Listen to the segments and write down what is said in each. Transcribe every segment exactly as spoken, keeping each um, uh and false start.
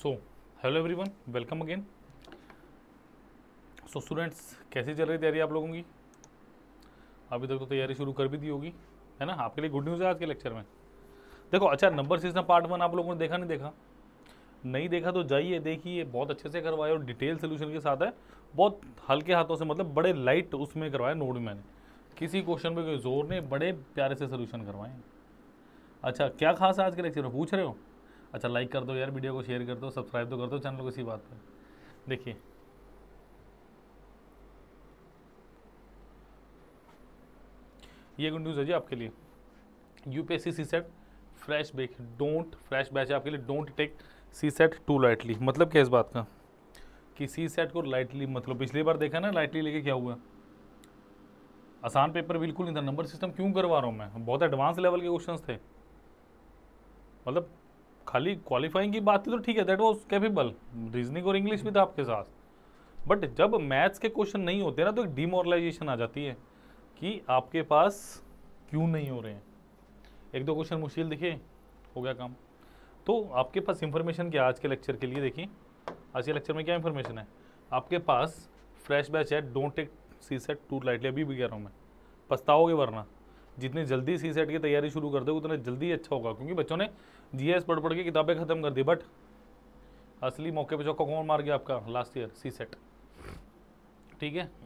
सो hello everyone, welcome again. So students, कैसी चल रही तैयारी आप लोगों की? अभी तक तो तैयारी शुरू कर भी दी होगी, है ना। आपके लिए गुड न्यूज़ है आज के लेक्चर में। देखो, अच्छा, नंबर सिस्टम पार्ट वन आप लोगों ने देखा नहीं देखा? नहीं देखा तो जाइए देखिए, बहुत अच्छे से करवाए और डिटेल सोल्यूशन के साथ है। बहुत हल्के हाथों से, मतलब बड़े लाइट उसमें करवाए नोट में मैंने, किसी क्वेश्चन पे कोई जोर नहीं, बड़े प्यारे से सोल्यूशन करवाए। अच्छा, क्या खास है आज के लेक्चर में, पूछ रहे हो? अच्छा, लाइक कर दो यार, वीडियो को शेयर कर दो, सब्सक्राइब तो कर दो चैनल को इसी बात पे। देखिए, ये गुड न्यूज़ है जी आपके लिए। UPSC CSAT fresh batch, don't fresh batch है आपके लिए। Don't take CSAT too lightly. मतलब क्या इस बात का कि सी सेट को लाइटली, मतलब पिछली बार देखा ना लाइटली लेके क्या हुआ। आसान पेपर बिल्कुल नहीं था। नंबर सिस्टम क्यों करवा रहा हूँ मैं, बहुत एडवांस लेवल के क्वेश्चंस थे। मतलब खाली क्वालिफाइंग की बात थी तो ठीक है, दैट वाज कैपेबल। रीजनिंग और इंग्लिश भी था आपके साथ, बट जब मैथ्स के क्वेश्चन नहीं होते ना तो एक डिमोरलाइजेशन आ जाती है कि आपके पास क्यों नहीं हो रहे हैं। एक दो क्वेश्चन मुश्किल दिखे, हो गया काम। तो आपके पास इंफॉर्मेशन क्या आज के लेक्चर के लिए? देखिए, आज के लेक्चर में क्या इंफॉर्मेशन है आपके पास। फ्रेश बैच है, don't take CSAT too lightly. अभी भी कह रहा हूँ मैं, पछताओगे वरना। जितनी जल्दी सी सेट की तैयारी शुरू कर दो उतना जल्दी अच्छा होगा, क्योंकि बच्चों ने जीएस पढ़ पढ़ के किताबें खत्म कर दी, बट असली मौके पे चौका कौन मार गया आपका? Last year CSAT. ठीक है,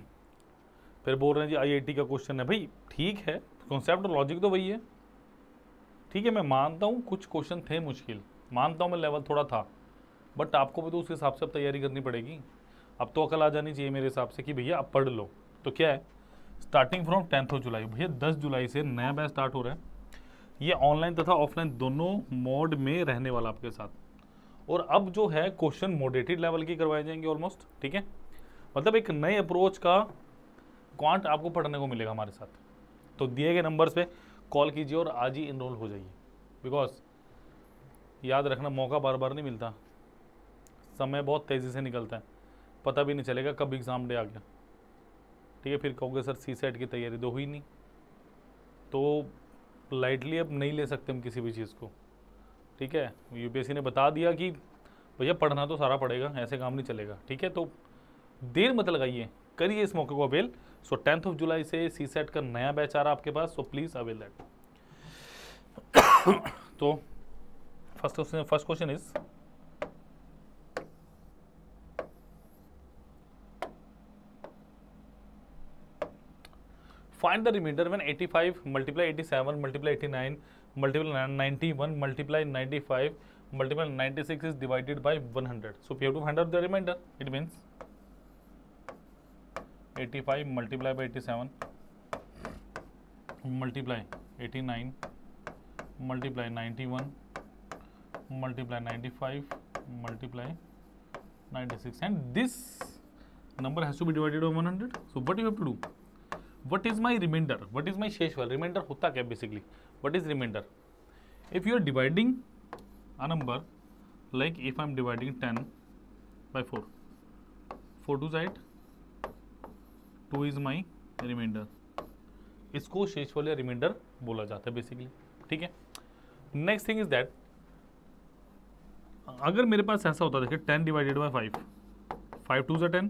फिर बोल रहे हैं जी आईआईटी का क्वेश्चन है। भाई ठीक है, कॉन्सेप्ट और लॉजिक तो वही है। ठीक है, मैं मानता हूँ कुछ क्वेश्चन थे मुश्किल, मानता हूँ मैं, लेवल थोड़ा था, बट आपको भी तो उस हिसाब से अब तैयारी करनी पड़ेगी। अब तो अकल आ जानी चाहिए मेरे हिसाब से कि भैया अब पढ़ लो। तो क्या है, starting from tenth of July, भैया दस जुलाई से नया बैच स्टार्ट हो रहा है। ये ऑनलाइन तथा ऑफलाइन दोनों मोड में रहने वाला आपके साथ। और अब जो है क्वेश्चन मॉडरेटेड लेवल की करवाए जाएंगे ऑलमोस्ट। ठीक है, मतलब एक नए अप्रोच का क्वांट आपको पढ़ने को मिलेगा हमारे साथ। तो दिए गए नंबर्स पे कॉल कीजिए और आज ही इनरोल हो जाइए, बिकॉज याद रखना मौका बार बार नहीं मिलता, समय बहुत तेज़ी से निकलता है, पता भी नहीं चलेगा कब एग्ज़ाम डे आ गया। ठीक है, फिर कहोगे सर सी सेट की तैयारी तो हुई नहीं। तो लाइटली अब नहीं ले सकते हम किसी भी चीज़ को। ठीक है, यूपीएससी ने बता दिया कि भैया पढ़ना तो सारा पड़ेगा, ऐसे काम नहीं चलेगा। ठीक है, तो देर मत लगाइए, करिए इस मौके को avail. So tenth of July से सी सेट का नया बैच आ रहा है आपके पास, सो प्लीज़ अवेल दैट। तो first question first question is find the remainder when eighty-five multiply eighty-seven multiply eighty-nine multiply ninety-one multiply ninety-five multiply ninety-six is divided by one hundred. So we have to find out the remainder. It means eighty-five multiply by eighty-seven multiply eighty-nine multiply ninety-one multiply ninety-five multiply ninety-six, and this number has to be divided by one hundred. So what you have to do? What is my remainder? What is my शेषफल? Remainder होता क्या basically? What is remainder? If you are dividing a number, like if I am dividing ten by four, four two side, two is my remainder. इसको शेषफल या reminder बोला जाता है basically. ठीक है, नेक्स्ट थिंग इज दैट, अगर मेरे पास ऐसा होता, देखिए ten divided by five, five two ज़ा ten,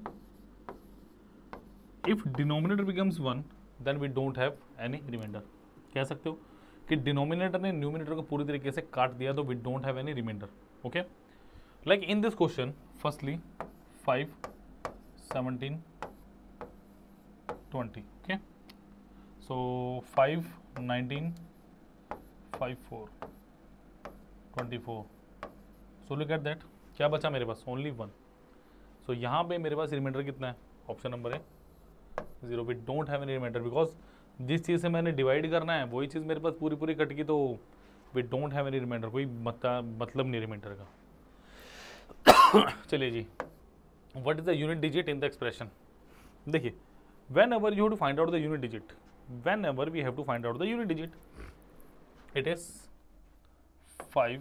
if denominator becomes one then we don't have any remainder. कह सकते हो कि डिनोमिनेटर ने न्यूमिनेटर को पूरी तरीके से काट दिया तो we don't have any remainder. Okay, like in this question, firstly five seventeen twenty. Okay, so five nineteen five four twenty four. So look at that, क्या बचा मेरे पास? Only one. सो यहाँ पे मेरे पास रिमाइंडर कितना है? ऑप्शन नंबर है zero. We don't have any remainder, because जिस चीज़ से मैंने डिवाइड करना है वही चीज़ मेरे पास पूरी पूरी कट गई, तो we don't have any remainder, कोई मतलब नहीं रिमाइंडर का। चलिए जी, what is the unit digit in the expression? देखिए, whenever you have to find out the unit digit, whenever we have to find out the unit digit, it is five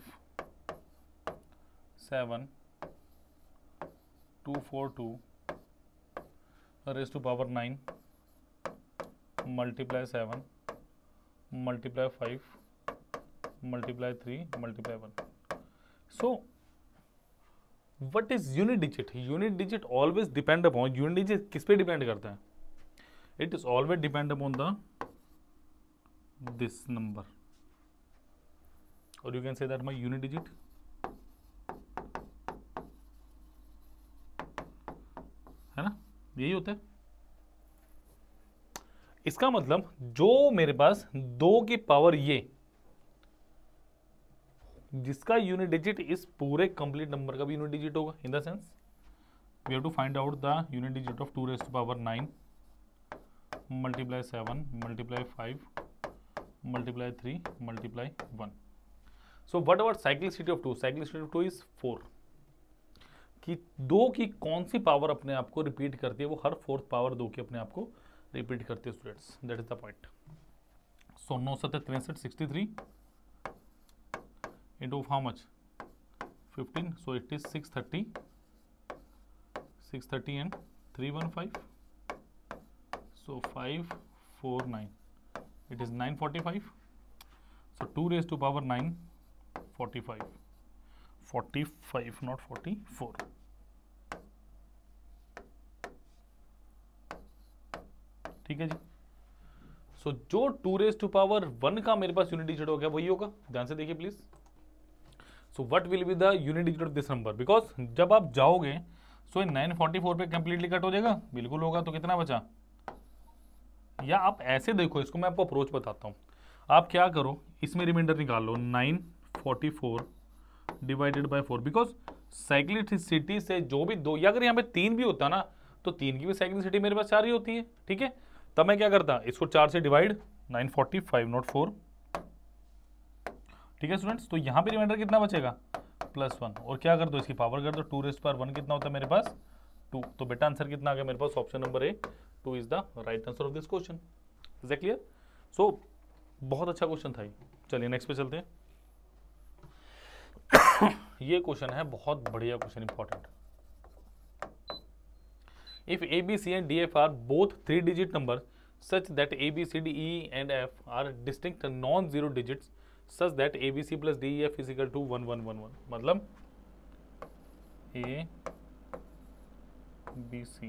seven two four two raised to power nine multiply seven multiply five multiply three multiply one. So what is unit digit? Unit digit always depend upon, unit digit किस पे depend करता है? It is always depend upon the this number, और you can say that my unit digit है ना, यही होता है। इसका मतलब जो मेरे पास दो की पावर ये, जिसका यूनिट डिजिट इस पूरे कंप्लीट नंबर का भी यूनिट डिजिट होगा, in the sense we have to find out the unit digit of two raise to power nine multiply seven multiply five multiply three multiply one. So what about cyclicity of two? Cyclicity of two is four, कि दो की कौन सी power अपने आप को repeat करती है, वो हर फोर्थ पावर दो की अपने आप को रिपीट करती है students, that is the point. So नौ सत्तर तिरसठ sixty three into how much fifteen, so it is six thirty, six thirty and three fifteen, so five four nine, it is nine forty-five, so two raised to power nine forty-five, forty-five not forty-four। ठीक है जी। So so, जो two raise to power one का मेरे पास unit digit हो गया वही होगा, ध्यान से देखिए please. So what will be the unit digit of this number? Because जब आप जाओगे so so nine forty four पे कंप्लीटली कट हो जाएगा, बिल्कुल होगा, तो कितना बचा? या आप ऐसे देखो, इसको मैं आपको अप्रोच बताता हूँ। आप क्या करो, इसमें रिमाइंडर निकाल लो, nine forty four divided by four, because cyclicity से जो भी दो, या अगर यहाँ पे तीन भी होता ना तो तीन की भी साइक्लिसिटी मेरे पास चार ही होती है, ठीक है। तब मैं क्या करता, इसको चार से divide, nine forty five not four, ठीक है स्टूडेंट्स। तो यहाँ पे रिमाइंडर कितना बचेगा? प्लस वन, और क्या कर दो, इसकी पावर कर दो, टू रेज़ पावर वन कितना होता है मेरे पास? टू। तो बेटा आंसर कितना आ गया मेरे पास? Option number A, two is the right answer of this question. Is that clear? So बहुत अच्छा क्वेश्चन था ये। चलिए नेक्स्ट पे चलते हैं। ये क्वेश्चन है बहुत बढ़िया question, important. If A B C and D F are both three digit number such that A B C D E and F are distinct non zero digits such that A B C plus D E F is equal to one one one one, मतलब A B C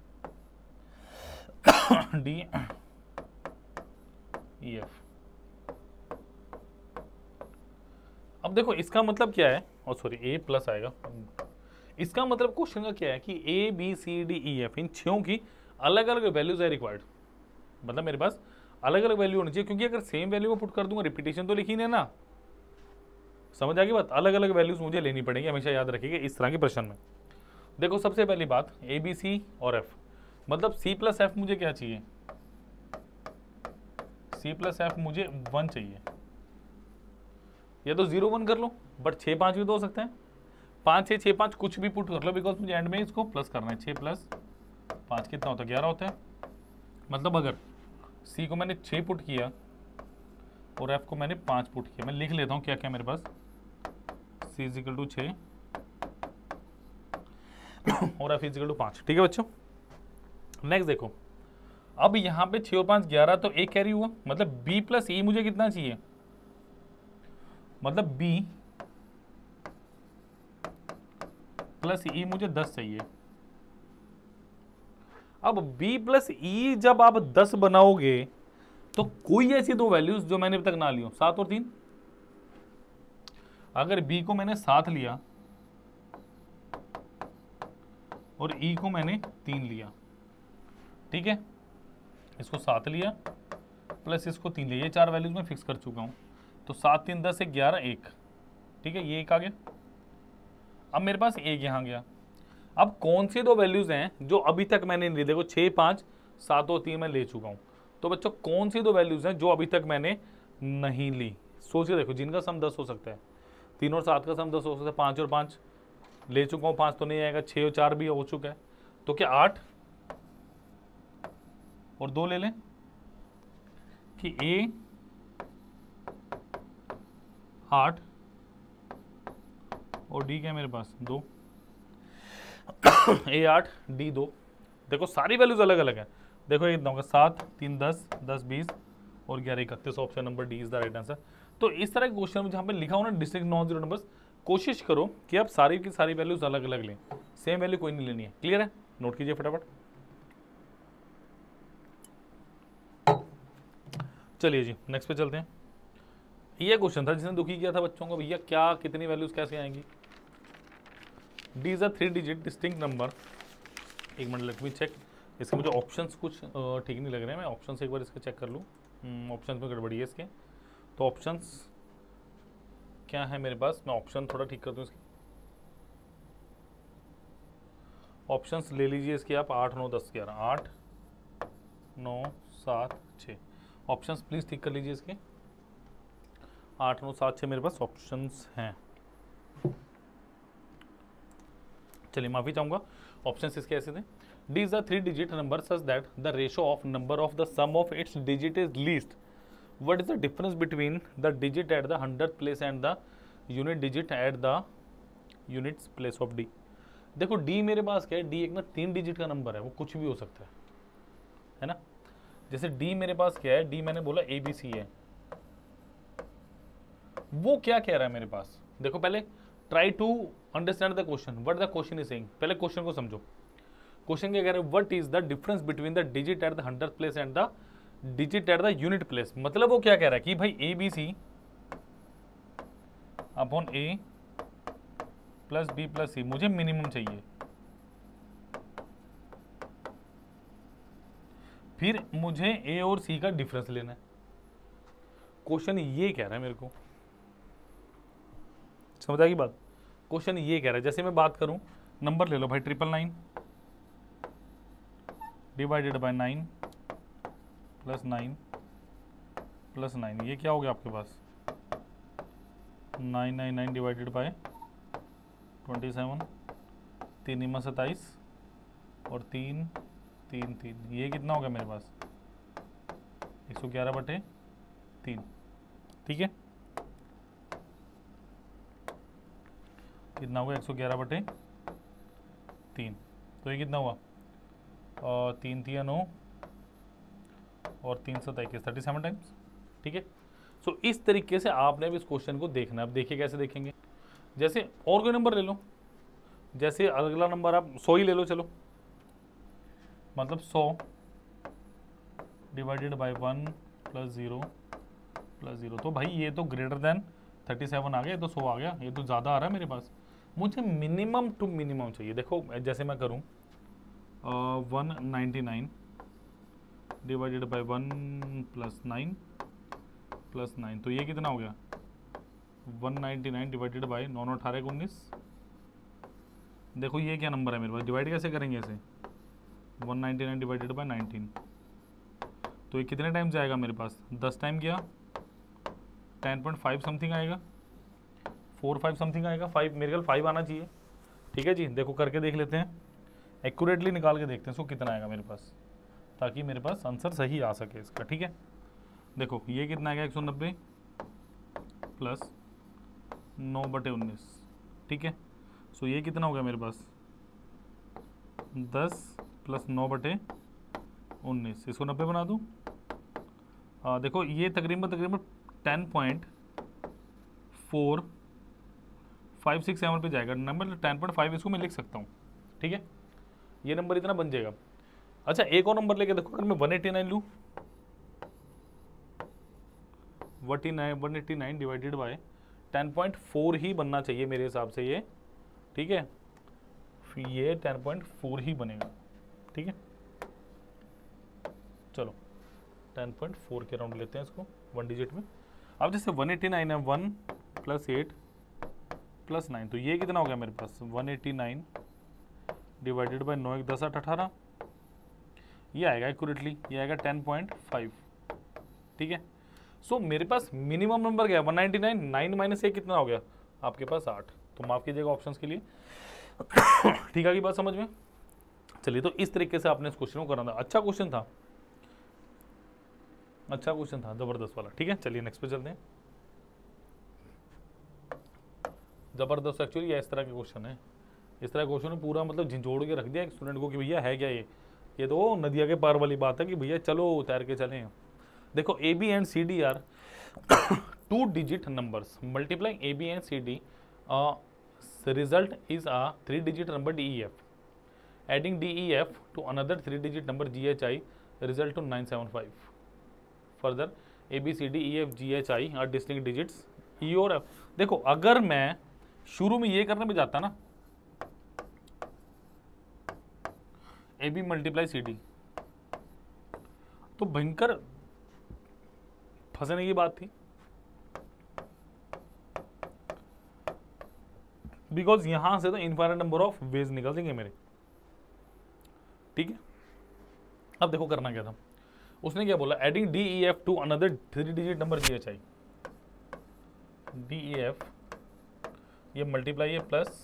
D E F। अब देखो इसका मतलब क्या है, और sorry A plus आएगा। इसका मतलब क्वेश्चन का क्या है कि A B C D E F इन छयों की अलग अलग वैल्यूज है रिक्वायर्ड, मतलब मेरे पास अलग अलग वैल्यू होनी चाहिए, क्योंकि अगर सेम वैल्यू में पुट कर दूंगा रिपीटेशन तो लिखी नहीं है ना, समझ आ गई बात? अलग अलग वैल्यूज मुझे लेनी पड़ेगी, हमेशा याद रखिएगा इस तरह के प्रश्न में। देखो सबसे पहली बात, ए बी सी और एफ, मतलब सी प्लस एफ मुझे क्या चाहिए? सी प्लस एफ मुझे वन चाहिए, या तो जीरो वन कर लो, बट छः पाँच भी तो हो सकते हैं, पाँच छः छः पाँच कुछ भी पुट कर लो, बिकॉज मुझे एंड में इसको प्लस करना है। छः प्लस पाँच कितना होता है? ग्यारह होता है। मतलब अगर सी को मैंने छः पुट किया और एफ को मैंने पाँच पुट किया, मैं लिख लेता हूँ क्या क्या मेरे पास, सी इज इक्वल टू छः और एफ इज इक्वल टू पाँच, ठीक है बच्चों। नेक्स्ट देखो, अब यहाँ पे छः और पाँच ग्यारह, तो एक कैरी हुआ, मतलब बी प्लस ई मुझे कितना चाहिए? मतलब बी प्लस ई मुझे दस चाहिए। अब b प्लस ई जब आप दस बनाओगे तो कोई ऐसी दो वैल्यूज जो मैंने अभी तक ना ली हो, सात और तीन। अगर b को मैंने सात लिया और e को मैंने तीन लिया, ठीक है, इसको सात लिया प्लस इसको तीन लिया, ये चार वैल्यूज मैं फिक्स कर चुका हूं। तो सात तीन दस एक ग्यारह एक, ठीक है, ये एक आ गया। अब मेरे पास एक यहां गया। अब कौन सी दो वैल्यूज हैं जो अभी तक मैंने नहीं ली? देखो छः पाँच सात और तीन मैं ले चुका हूँ, तो बच्चों कौन सी दो वैल्यूज हैं जो अभी तक मैंने नहीं ली? सोचिए, देखो जिनका सम दस हो सकता है, तीन और सात का सम दस हो सकता है, पाँच और पाँच ले चुका हूँ, पाँच तो नहीं आएगा, छः और चार भी हो चुका है, तो क्या आठ और दो ले लें कि ए आठ और डी क्या मेरे पास? दो। ए आठ डी दो। देखो सारी वैल्यूज अलग अलग है। देखो ये कितना होगा? सात तीन दस, दस बीस और ग्यारह इकतीस। Option number D is the right answer. तो इस तरह के क्वेश्चन में जहाँ पे लिखा हो ना डिस्ट्रिक्ट नॉन जीरो नंबर्स, कोशिश करो कि आप सारी की सारी वैल्यूज अलग अलग लें, सेम वैल्यू कोई नहीं लेनी है। क्लियर है? नोट कीजिए फटाफट। चलिए जी नेक्स्ट पे चलते हैं। ये क्वेश्चन था जिसने दुखी किया था बच्चों को, भैया क्या कितनी वैल्यूज कैसे आएंगी। D is a three digit distinct number. एक मिनट लेट मी चेक, इसके मुझे ऑप्शंस कुछ ठीक नहीं लग रहे हैं, मैं ऑप्शंस एक बार इसके चेक कर लूँ। ऑप्शंस में गड़बड़ी है इसके, तो ऑप्शंस क्या है मेरे पास, मैं ऑप्शन थोड़ा ठीक कर दूँ इसके। ऑप्शंस ले लीजिए इसके आप, आठ नौ दस ग्यारह, आठ नौ सात छः। ऑप्शंस प्लीज़ ठीक कर लीजिए इसके, आठ नौ सात छः मेरे पास ऑप्शंस हैं। चलिए माफ़ी चाहूँगा, ऑप्शंस इसके ऐसे थे। D is a three digit number such that the ratio of number of the sum of its digit is least. What is the difference between the digit at the hundred place and the unit digit at the units place of D. देखो D मेरे पास क्या है, D एक ना तीन digit का number है, वो कुछ भी हो सकता है, है ना। जैसे डी मेरे पास क्या है, डी मैंने बोला ए बी सी है, वो क्या कह रहा है मेरे पास। देखो पहले try to understand the question, what the question is saying. पहले क्वेश्चन को समझो, क्वेश्चन क्या कह रहा है, what is the difference between the digit at the hundred place and the digit at the unit place. मतलब वो क्या कह रहा है कि भाई A B C upon A plus B plus C मुझे मिनिमम चाहिए, फिर मुझे ए और सी का डिफरेंस लेना है। क्वेश्चन ये कह रहा है मेरे को, समझ आएगी बात। क्वेश्चन ये कह रहा है, जैसे मैं बात करूं, नंबर ले लो भाई triple nine divided by nine plus nine plus nine, ये क्या हो गया आपके पास, nine nine nine divided by twenty seven, तीन इमा सत्ताईस और तीन तीन तीन, ये कितना हो गया मेरे पास, एक सौ ग्यारह बटे तीन। ठीक है, कितना होगा, एक सौ ग्यारह बटे तीन। तो ये कितना हुआ, और तीन तीन नौ और तीन सौ इक्कीस, थर्टी सेवन टाइम्स। ठीक है, सो इस तरीके से आपने अब इस क्वेश्चन को देखना है। अब देखिए कैसे देखेंगे, जैसे और कोई नंबर ले लो, जैसे अगला नंबर आप सौ ही ले लो, चलो मतलब सौ divided by one plus zero plus zero. तो भाई ये तो ग्रेटर देन थर्टी सेवन आ गया, ये तो सौ आ गया, ये तो ज़्यादा आ रहा है मेरे पास। मुझे मिनिमम टू मिनिमम चाहिए। देखो जैसे मैं करूँ one ninety nine divided by one plus nine plus nine, तो ये कितना हो गया, one ninety nine divided by नौ नौ अठारह उन्नीस। देखो ये क्या नंबर है मेरे पास, डिवाइड कैसे करेंगे ऐसे, one ninety nine divided by nineteen, तो ये कितने टाइम जाएगा मेरे पास, दस टाइम गया, टेन पॉइंट फाइव समथिंग आएगा, फोर फाइव समथिंग आएगा, फाइव मेरे ख्याल फाइव आना चाहिए। ठीक है जी, देखो करके देख लेते हैं, एक्यूरेटली निकाल के देखते हैं इसको कितना आएगा मेरे पास, ताकि मेरे पास आंसर सही आ सके इसका। ठीक है, देखो ये कितना आएगा, एक सौ नब्बे प्लस नौ बटे उन्नीस। ठीक है, सो ये कितना हो गया मेरे पास, दस प्लस नौ बटे उन्नीस, इसको नब्बे बना दूँ। देखो ये तकरीबन तकरीबन ten point four five six seven पे जाएगा नंबर, टेन पॉइंट फाइव इसको मैं लिख सकता हूँ। ठीक है, ये नंबर इतना बन जाएगा। अच्छा एक और नंबर लेके देखो, अगर मैं वन एटी नाइन लूँ, वटी nine one eighty nine divided by ten point four ही बनना चाहिए मेरे हिसाब से ये। ठीक है, फिर ये टेन पॉइंट फोर ही बनेगा। ठीक है, चलो टेन पॉइंट फोर के राउंड लेते हैं इसको वन डिजिट में। अब जैसे वन एटी नाइन है, one plus eight plus nine, तो ये कितना हो गया मेरे पास, one eighty nine divided by नौ एक दस आठ अठारह, ये आएगा एक्यूरेटली, ये आएगा टेन पॉइंट फाइव। ठीक है, सो so, मेरे पास मिनिमम नंबर क्या है, one ninety nine, nine minus एक कितना हो गया आपके पास, आठ। तो माफ़ कीजिएगा ऑप्शंस के लिए। ठीक है की बात समझ में। चलिए, तो इस तरीके से आपने इस क्वेश्चन को करना था। अच्छा क्वेश्चन था, अच्छा क्वेश्चन था, जबरदस्त वाला। ठीक है, चलिए नेक्स्ट पे चलते हैं। जबरदस्त एक्चुअली इस तरह के क्वेश्चन है, इस तरह के क्वेश्चन ने पूरा मतलब झिझोड़ के रख दिया एक स्टूडेंट को कि भैया है क्या ये ये तो नदिया के पार वाली बात है कि भैया चलो तैर के चलें। देखो A B and C D are two digit numbers multiplying A B and C D result is a three digit number D E F, adding D E F to another three digit number G H I result two nine seven five. Further A B C D E F G H I are distinct digits E और F. देखो अगर मैं शुरू में ये करने में जाता ना, A B multiply C D, तो भयंकर फंसने की बात थी, बिकॉज यहां से तो इनफाइनाइट नंबर ऑफ वेज निकल देंगे मेरे. ठीक है, अब देखो करना क्या था, उसने क्या बोला, adding D E F to another three digit number G H I. D E F ये मल्टीप्लाई है प्लस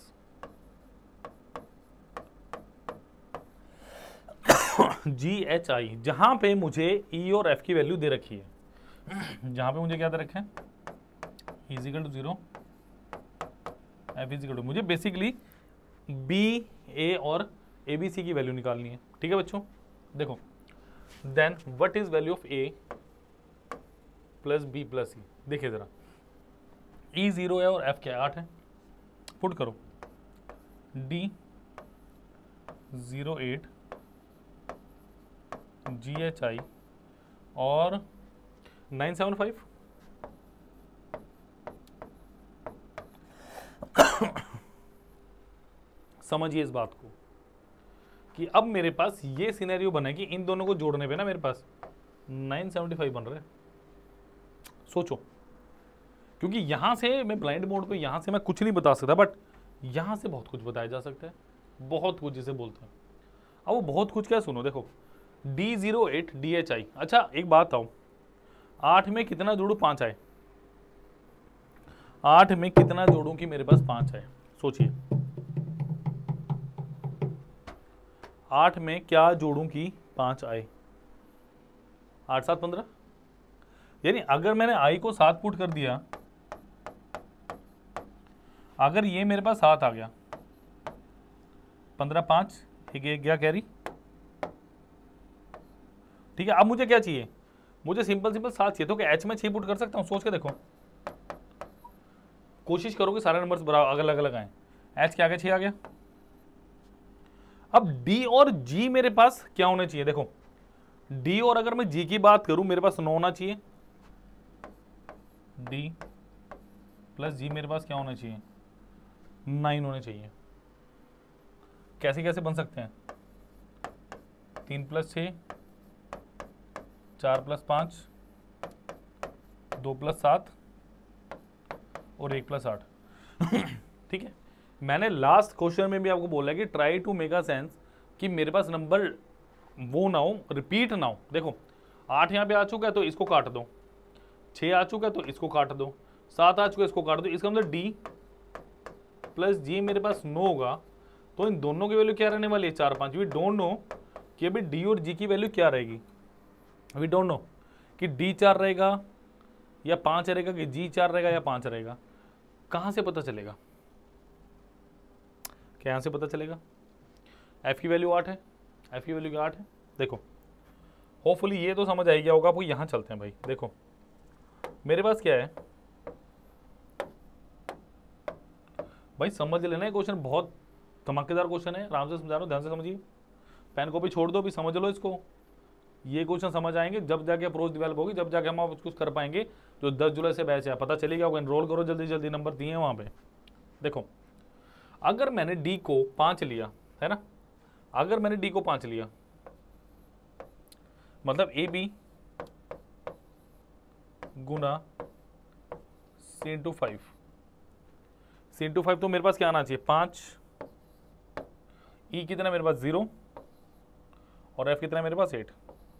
जी एच आई, जहां पे मुझे ई और एफ की वैल्यू दे रखी है, जहां पे मुझे क्या दे रखे हैं, is equal to zero, F is equal to, मुझे बेसिकली बी ए और ए बी सी की वैल्यू निकालनी है. ठीक है बच्चों, देखो then what is value of A plus B plus C. देखिए जरा, ई जीरो है और एफ क्या है, आठ है, पुट करो D zero eight G H I और नाइन सेवन फाइव. समझिए इस बात को कि अब मेरे पास ये सिनेरियो बना कि इन दोनों को जोड़ने पे ना मेरे पास नाइन सेवेंटी फाइव बन रहा है. सोचो, क्योंकि यहां से मैं ब्लाइंड मोड पे, यहां से मैं कुछ नहीं बता सकता, बट यहां से बहुत कुछ बताया जा सकता है, बहुत कुछ जिसे बोलते हैं. अब वो बहुत कुछ क्या, सुनो देखो, D zero eight D H I. अच्छा एक बात आओ, आठ में कितना जोड़ू, पांच आए, आठ में कितना जोड़ू कि मेरे पास पांच आए. सोचिए, आठ में क्या जोड़ूं कि पांच आए, आठ सात पंद्रह. यानी अगर मैंने आई को सात पुट कर दिया, अगर ये मेरे पास सात आ गया, पंद्रह पांच एक एक गया कैरी. ठीक है, अब मुझे क्या चाहिए, मुझे सिंपल सिंपल सात चाहिए, तो क्या एच में छह पुट कर सकता हूं. सोच के देखो, कोशिश करो कि सारे नंबर्स बराबर अलग अलग आए. एच क्या आ गया, छह आ गया. अब डी और जी मेरे पास क्या होने चाहिए, देखो डी और अगर मैं जी की बात करूं, मेरे पास नौ होना चाहिए, डी प्लस जी मेरे पास क्या होना चाहिए, नाइन होने चाहिए. कैसे कैसे बन सकते हैं, तीन प्लस छः, चार प्लस पाँच, दो प्लस सात और एक प्लस आठ. ठीक है, मैंने लास्ट क्वेश्चन में भी आपको बोला है कि try to make a sense कि मेरे पास नंबर वो ना हो, रिपीट ना हो. देखो आठ यहाँ पे आ चुका है तो इसको काट दो, छः आ चुका है तो इसको काट दो, सात आ चुका है इसको काट दो. इसका मतलब डी प्लस जी मेरे पास नौ होगा, तो इन दोनों की वैल्यू क्या रहने वाली है, चार पाँच. वी डोंट नो कि अभी डी और जी की वैल्यू क्या रहेगी. वी डोंट नो कि डी चार रहेगा या पाँच रहेगा, कि जी चार रहेगा या पाँच रहेगा. कहाँ से पता चलेगा, क्या यहाँ से पता चलेगा. एफ की वैल्यू आठ है, एफ की वैल्यू क्या आठ है. देखो होपफुली ये तो समझ आई गया होगा आपको. यहाँ चलते हैं भाई, देखो मेरे पास क्या है भाई, समझ लेना है क्वेश्चन, बहुत धमाकेदार क्वेश्चन है, आराम से समझा रहा हूँ, ध्यान से समझिए. पेन कॉपी छोड़ दो, भी समझ लो इसको. ये क्वेश्चन समझ आएंगे जब जाके अप्रोच डेवलप होगी, जब जाके हम आप कुछ कर पाएंगे. जो दस जुलाई से बैच है, पता चलेगा, एनरोल करो जल्दी जल्दी, नंबर दिए हैं वहाँ पे. देखो अगर मैंने डी को पाँच लिया है ना, अगर मैंने डी को पाँच लिया, मतलब ए बी गुना C into five, C into five, तो मेरे पास क्या आना चाहिए, पाँच. ई e कितना मेरे पास, जीरो, और एफ कितना मेरे पास, एट.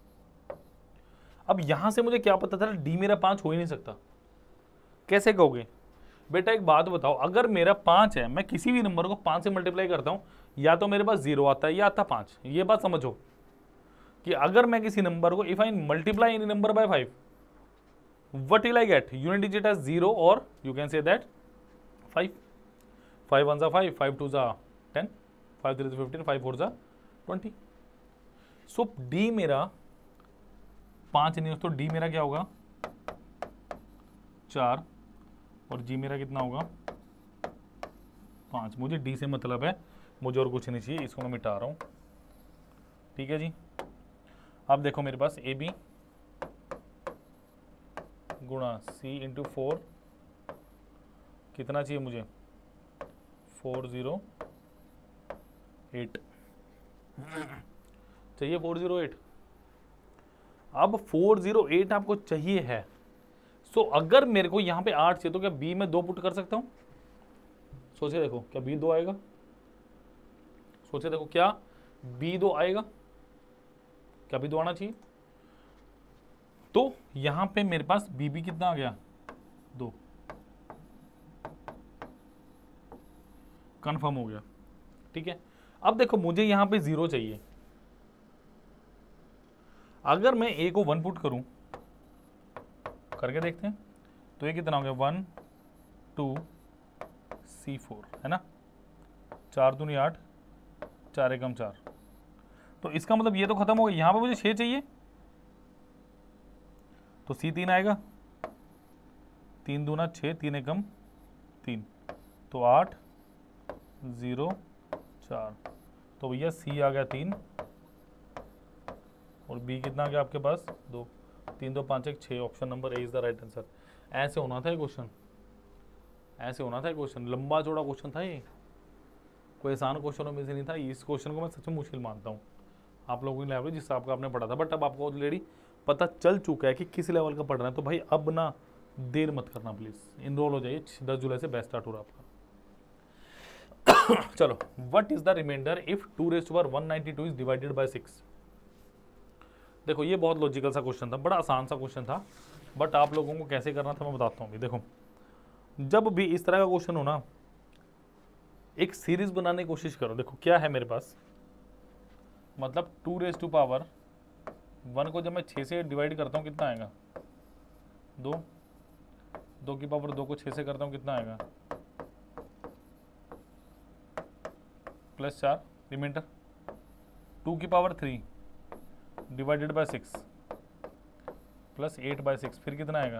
अब यहां से मुझे क्या पता था, डी मेरा पाँच हो ही नहीं सकता. कैसे कहोगे बेटा, एक बात बताओ, अगर मेरा पाँच है, मैं किसी भी नंबर को पाँच से मल्टीप्लाई करता हूं, या तो मेरे पास जीरो आता है या आता पाँच. ये बात समझो कि अगर मैं किसी नंबर को, if I multiply any number by five, what will I get, unit digit as zero, और you can say that five. Five one जा फाइव, फाइव टू जा टेन, फाइव थ्री जा फिफ्टीन, फाइव फोर जा twenty. So D मेरा पाँच नहीं, तो D मेरा क्या होगा, चार, और जी मेरा कितना होगा, पाँच। मुझे डी से मतलब है, मुझे और कुछ नहीं चाहिए, इसको मैं मिटा रहा हूँ। ठीक है जी। अब देखो मेरे पास ए बी गुणा सी इंटू फोर, कितना चाहिए मुझे, फोर ज़ीरो एट चाहिए, फोर ज़ीरो एट। अब फोर ज़ीरो एट आपको चाहिए है, सो अगर मेरे को यहाँ पे आठ चाहिए तो क्या बी में दो पुट कर सकता हूँ? सोचे देखो, क्या बी दो आएगा? सोचे देखो, क्या बी दो आएगा? क्या बी दो आना चाहिए? तो यहां पे मेरे पास बी बी कितना आ गया, दो, कंफर्म हो गया। ठीक है। अब देखो मुझे यहां पे जीरो चाहिए, अगर मैं ए को वन पुट करूं, करके देखते हैं, तो ये कितना हो गया, वन टू सी फोर, है ना, चार दूनी आठ, चार एकम चार, तो इसका मतलब ये तो खत्म हो गया। यहां पे मुझे छह चाहिए, तो सी तीन आएगा, तीन दूना छः, तीन एकम तीन, तो आठ ज़ीरो चार, तो भैया सी आ गया तीन, और बी कितना आ गया आपके पास, दो, तीन दो पाँच एक छः, option number A is the right answer. ऐसे होना था ये क्वेश्चन, ऐसे होना था ये क्वेश्चन, लंबा चौड़ा क्वेश्चन था ये, कोई आसान क्वेश्चनों में से नहीं था। इस क्वेश्चन को मैं सच में मुश्किल मानता हूँ आप लोगों की लेवल जिस हिसाब का आपने पढ़ा था, बट अब आपको ऑलरेडी पता चल चुका है कि किस लेवल का पढ़ना है, तो भाई अब ना देर मत करना प्लीज़, इनरोल हो जाइए, दस जुलाई से बेस्ट स्टार्ट हो रहा आपका। चलो, what is the reminder if two raise to power one ninety two is divided by six. देखो ये बहुत लॉजिकल सा क्वेश्चन था, बड़ा आसान सा क्वेश्चन था, बट आप लोगों को कैसे करना था मैं बताता हूँ। देखो जब भी इस तरह का क्वेश्चन हो ना, एक सीरीज बनाने की कोशिश करो। देखो क्या है मेरे पास, मतलब two raise to power one को जब मैं छः से डिवाइड करता हूँ कितना आएगा, दो, दो की पावर दो को छः से करता हूँ कितना आएगा, प्लस चार, रिमाइंडर टू की power three divided by six plus eight by six, फिर कितना आएगा,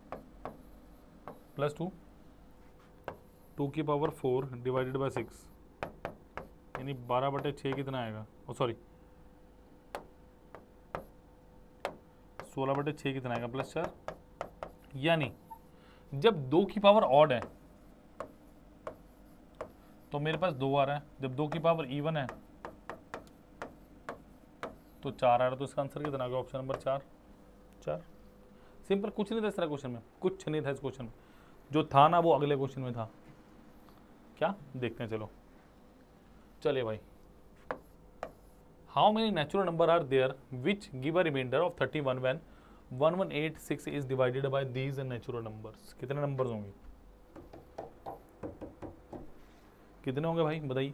प्लस टू, टू की power four divided by six, यानी बारह बटे छः कितना आएगा, ओ सॉरी सोलह बटे छः कितना आएगा, प्लस चार। यानी जब दो की पावर ऑड है तो मेरे पास दो आ रहा है, जब दो की पावर इवन है तो चार आ रहा है, तो इसका आंसर कितना आ गया, ऑप्शन नंबर चार, चार। सिंपल, कुछ नहीं था इस तरह क्वेश्चन में, कुछ नहीं था इस क्वेश्चन में, जो था ना वो अगले क्वेश्चन में था। क्या देखते हैं, चलो चलिए भाई। How many natural number are there which give a reminder of thirty one when one one eight six is divided by these natural numbers. कितने नंबर्स होंगे, कितने होंगे भाई बताइए।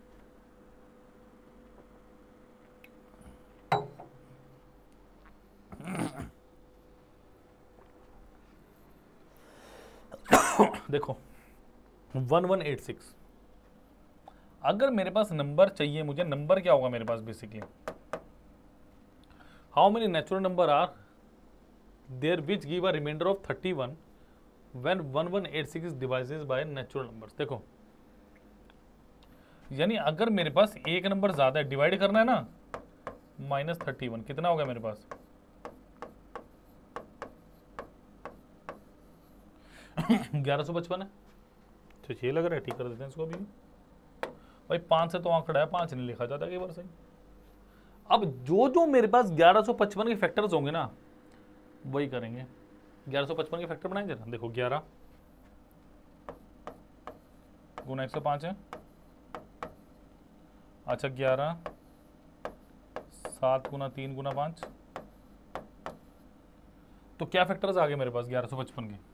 देखो वन वन एट सिक्स, अगर मेरे पास नंबर चाहिए, मुझे नंबर क्या होगा मेरे पास basically, how many natural number are there which give a reminder of thirty one when one one eight six is divided by natural numbers. देखो यानी अगर मेरे पास एक नंबर ज्यादा है, डिवाइड करना है ना, माइनस थर्टी वन, कितना होगा मेरे पास, ग्यारह सौ पचपन है, तो ये लग रहा है, ठीक कर देते हैं इसको अभी भाई। पाँच से तो आंकड़ा है, पाँच नहीं लिखा जाता कई बार सही। अब जो जो मेरे पास ग्यारह सौ पचपन के फैक्टर्स होंगे ना वही करेंगे। ग्यारह सौ पचपन के फैक्टर बनाएंगे ना, देखो ग्यारह गुना एक सौ पाँच है, अच्छा ग्यारह, सात गुना तीन गुना पाँच, तो क्या फैक्टर्स आ गए मेरे पास ग्यारह सौ पचपन के,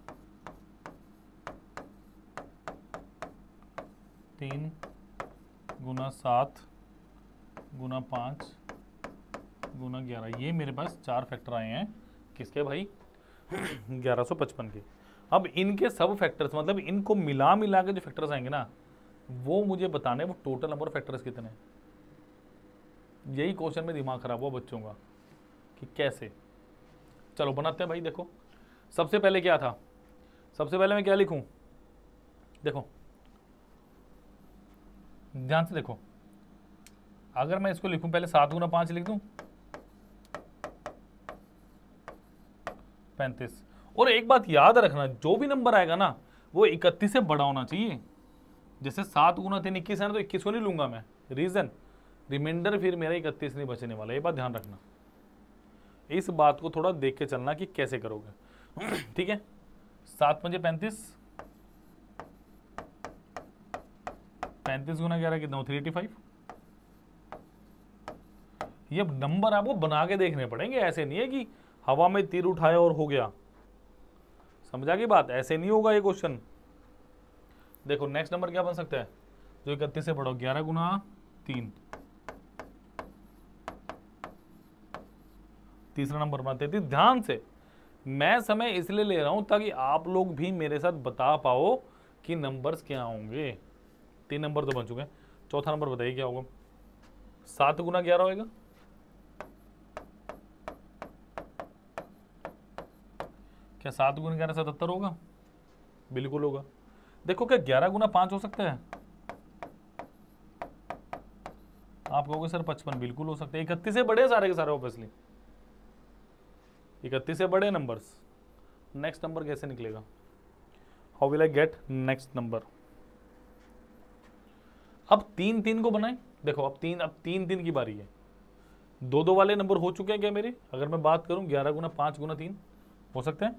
तीन गुना सात गुना पाँच गुना ग्यारह, ये मेरे पास चार फैक्टर आए हैं किसके भाई, ग्यारह सौ पचपन के। अब इनके सब फैक्टर्स, मतलब इनको मिला मिला के जो फैक्टर्स आएंगे ना वो मुझे बताने, वो टोटल नंबर ऑफ फैक्टर्स कितने हैं। यही क्वेश्चन में दिमाग खराब हुआ बच्चों का कि कैसे। चलो बनाते हैं भाई। देखो सबसे पहले क्या था, सबसे पहले मैं क्या लिखूं, देखो ध्यान से देखो, अगर मैं इसको लिखूं पहले सात गुना पाँच लिख दूं पैंतीस। और एक बात याद रखना, जो भी नंबर आएगा ना वो इकतीस से बड़ा होना चाहिए। जैसे सात गुना तीन इक्कीस है ना, तो इक्कीस को नहीं लूंगा मैं, रीजन रिमाइंडर फिर मेरा इकतीस नहीं बचने वाला, ये बात ध्यान रखना। इस बात को थोड़ा देख के चलना कि कैसे करोगे। ठीक है, सात पंजे पैंतीस, पैंतीस गुना ग्यारह कितना हो, थ्री एटी फाइव। ये नंबर आपको बना के देखने पड़ेंगे, ऐसे नहीं है कि हवा में तीर उठाया और हो गया, समझा की बात, ऐसे नहीं होगा ये क्वेश्चन। देखो नेक्स्ट नंबर क्या बन सकता है जो इकतीस से बड़ा हो, ग्यारह गुना तीन, तीसरा नंबर बनाते थे। ध्यान से मैं समय इसलिए ले रहा हूं ताकि आप लोग भी मेरे साथ बता पाओ कि नंबर्स क्या होंगे। तीन नंबर तो बन चुके हैं, चौथा नंबर बताइए क्या होगा। सात गुना ग्यारह होगा, क्या सात गुना ग्यारह सतहत्तर होगा? बिल्कुल होगा। देखो क्या ग्यारह गुना पांच हो सकता है? आप कहोगे सर पचपन, बिल्कुल हो सकते हैं। इकतीस से बड़े सारे के सारे ऑब्वियसली, इकतीस से बड़े नंबर्स। नेक्स्ट नंबर कैसे निकलेगा? How will I get next number? अब तीन तीन को बनाएं। देखो अब तीन अब तीन तीन की बारी है। दो दो वाले नंबर हो चुके हैं क्या मेरे? अगर मैं बात करूं ग्यारह गुना पांच गुना तीन हो सकते हैं,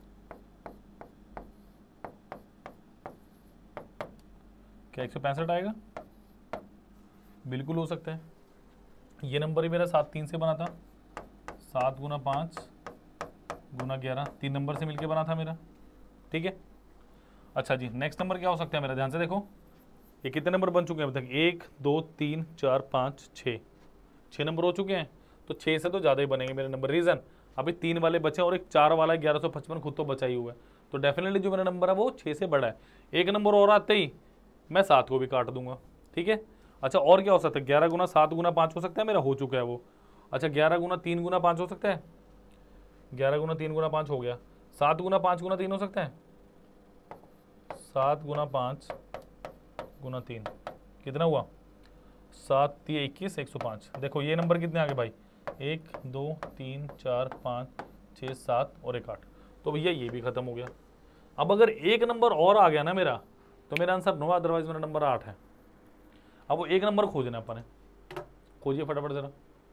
क्या एक सौ पैंसठ आएगा? बिल्कुल हो सकता है। ये नंबर ही मेरा सात तीन से बना था, सात गुना पाँच गुना ग्यारह, तीन नंबर से मिलके बना था मेरा। ठीक है, अच्छा जी नेक्स्ट नंबर क्या हो सकता है मेरा? ध्यान से देखो, ये कितने नंबर बन चुके हैं अभी तक? एक दो तीन चार पाँच छः, छः नंबर हो चुके हैं। तो छः से तो ज़्यादा ही बनेंगे मेरे नंबर। रीज़न अभी तीन वाले बचे और एक चार वाला ग्यारह सौ पचपन खुद तो बचा ही हुआ है, तो डेफिनेटली जो मेरा नंबर है वो छः से बड़ा है। एक नंबर और आते ही मैं सात को भी काट दूंगा। ठीक है, अच्छा और क्या हो सकता है? ग्यारह गुना सात गुना पाँच हो सकता है मेरा, हो चुका है वो। अच्छा ग्यारह गुना तीन गुना पाँच हो सकता है, ग्यारह गुना तीन गुना पाँच हो गया। सात गुना पाँच गुना तीन हो सकता है, सात गुना पाँच गुना तीन कितना हुआ? सात तीन इक्कीस, एक सौ पाँच। देखो ये नंबर कितने आ गए भाई? एक दो तीन चार पाँच छः सात और एक आठ, तो भैया ये भी खत्म हो गया। अब अगर एक नंबर और आ गया ना मेरा, तो मेरा आंसर नौ, अदरवाइज मेरा नंबर आठ है। अब वो एक नंबर खोजना अपन है, खोजिए फटाफट जरा।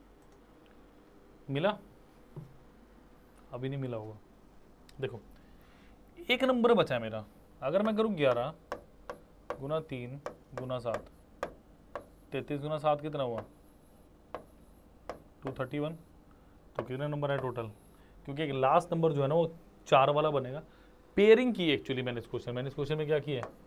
मिला? अभी नहीं मिला होगा। देखो एक नंबर बचा है मेरा, अगर मैं करूँ ग्यारह गुना तीन गुना सात, तैतीस गुना सात कितना हुआ? Two thirty one. तो कितने नंबर है टोटल? क्योंकि एक लास्ट नंबर जो है ना वो चार वाला बनेगा। पेयरिंग की एक्चुअली मैंने इस क्वेश्चन मैंने इस क्वेश्चन में क्या किया है?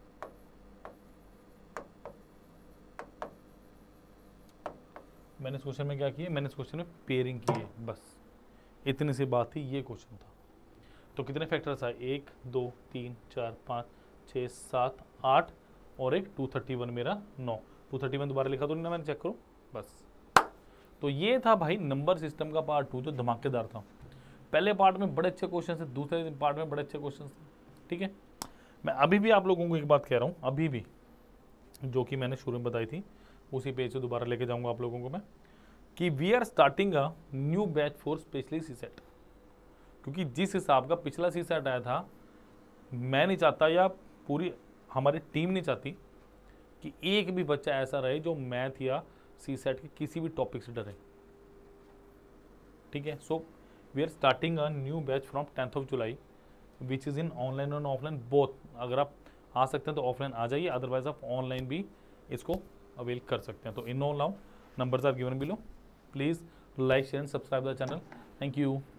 मैंने इस क्वेश्चन में क्या किया? मैंने इस क्वेश्चन में पेयरिंग की है, बस इतनी सी बात थी। ये क्वेश्चन था। तो कितने फैक्टर्स आए? एक दो तीन चार पाँच छः सात आठ और एक टू थर्टी वन मेरा नौ। टू थर्टी वन दोबारा लिखा तो नहीं ना मैंने? चेक करो बस। तो ये था भाई नंबर सिस्टम का पार्ट टू, जो धमाकेदार था। पहले पार्ट में बड़े अच्छे क्वेश्चन थे, दूसरे पार्ट में बड़े अच्छे क्वेश्चन थे। ठीक है, मैं अभी भी आप लोगों को एक बात कह रहा हूँ, अभी भी जो कि मैंने शुरू में बताई थी उसी पेज से दोबारा लेके जाऊंगा आप लोगों को मैं, कि we are starting a new batch for specially CSAT. क्योंकि जिस हिसाब का पिछला सी सेट आया था, मैं नहीं चाहता या पूरी हमारी टीम नहीं चाहती कि एक भी बच्चा ऐसा रहे जो मैथ या सी सेट के किसी भी टॉपिक से डरे। ठीक है, so we are starting a new batch from tenth of July which is in online और ऑफलाइन बोथ। अगर आप आ सकते हैं तो ऑफलाइन आ जाइए, अदरवाइज आप ऑनलाइन भी इसको अवेल कर सकते हैं। तो in all now numbers are given below, please like share and subscribe the channel. Thank you.